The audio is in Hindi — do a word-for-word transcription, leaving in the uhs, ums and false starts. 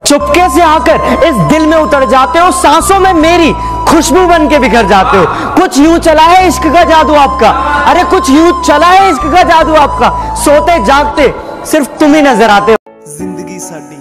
चुपके से आकर इस दिल में उतर जाते हो, सांसों में मेरी खुशबू बन के बिखर जाते हो। कुछ यूं चला है इश्क का जादू आपका, अरे कुछ यूं चला है इश्क का जादू आपका। सोते जागते सिर्फ तुम ही नजर आते हो। जिंदगी साडी